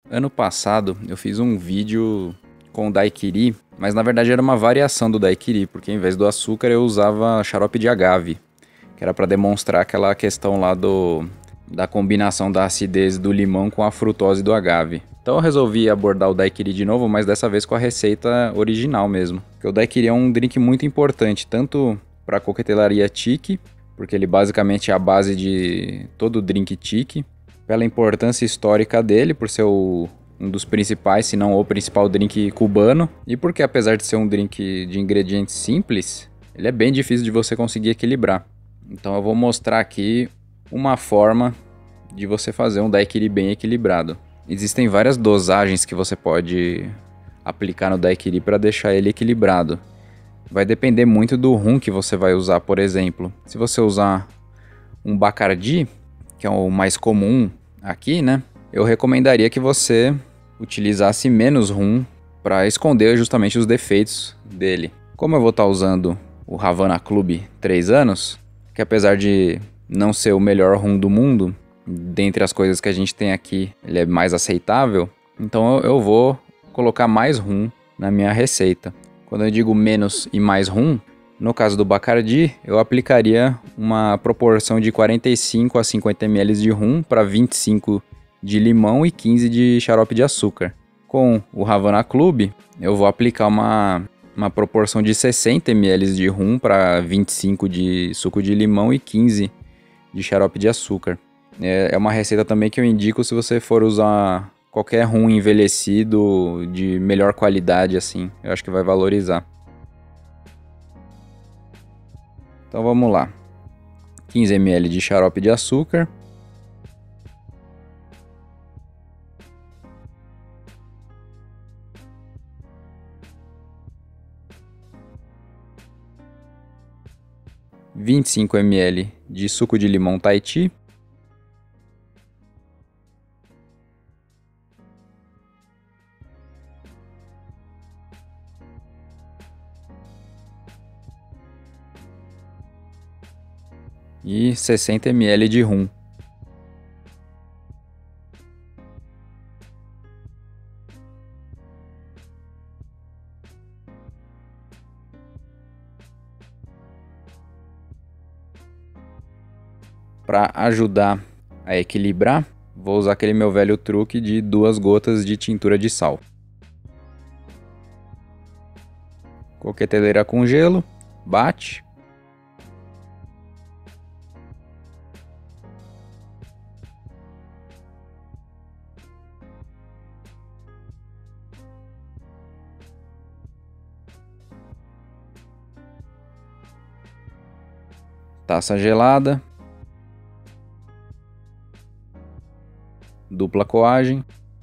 Ano passado eu fiz um vídeo com o daiquiri, mas na verdade era uma variação do daiquiri, porque em vez do açúcar eu usava xarope de agave, que era para demonstrar aquela questão lá da combinação da acidez do limão com a frutose do agave. Então eu resolvi abordar o daiquiri de novo, mas dessa vez com a receita original mesmo. Porque o daiquiri é um drink muito importante, tanto para a coquetelaria chique, porque ele basicamente é a base de todo drink chique, pela importância histórica dele, por ser um dos principais, se não o principal drink cubano, e porque apesar de ser um drink de ingredientes simples, ele é bem difícil de você conseguir equilibrar. Então eu vou mostrar aqui uma forma de você fazer um daiquiri bem equilibrado. Existem várias dosagens que você pode aplicar no daiquiri para deixar ele equilibrado. Vai depender muito do rum que você vai usar, por exemplo. Se você usar um Bacardi, que é o mais comum aqui, né? Eu recomendaria que você utilizasse menos rum para esconder justamente os defeitos dele. Como eu vou estar usando o Havana Club 3 anos, que apesar de não ser o melhor rum do mundo, dentre as coisas que a gente tem aqui, ele é mais aceitável, então eu vou colocar mais rum na minha receita. Quando eu digo menos e mais rum, no caso do Bacardi, eu aplicaria uma proporção de 45 a 50 ml de rum para 25 de limão e 15 de xarope de açúcar. Com o Havana Club, eu vou aplicar uma proporção de 60 ml de rum para 25 de suco de limão e 15 de xarope de açúcar. É uma receita também que eu indico se você for usar qualquer rum envelhecido de melhor qualidade, assim. Eu acho que vai valorizar. Então vamos lá. 15 ml de xarope de açúcar. – 25 ml de suco de limão Tahiti. E 60 ml de rum. Para ajudar a equilibrar, vou usar aquele meu velho truque de 2 gotas de tintura de sal. Coqueteleira com gelo, bate. Taça gelada. Dupla coagem.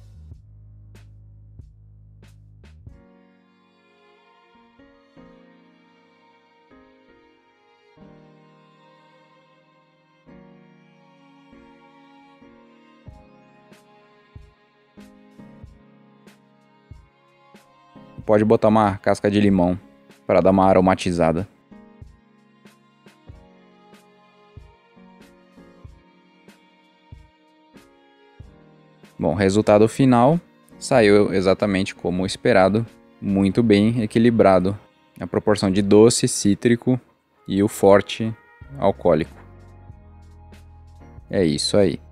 Pode botar uma casca de limão para dar uma aromatizada. Bom, resultado final saiu exatamente como esperado, muito bem equilibrado. A proporção de doce, cítrico e o forte alcoólico. É isso aí.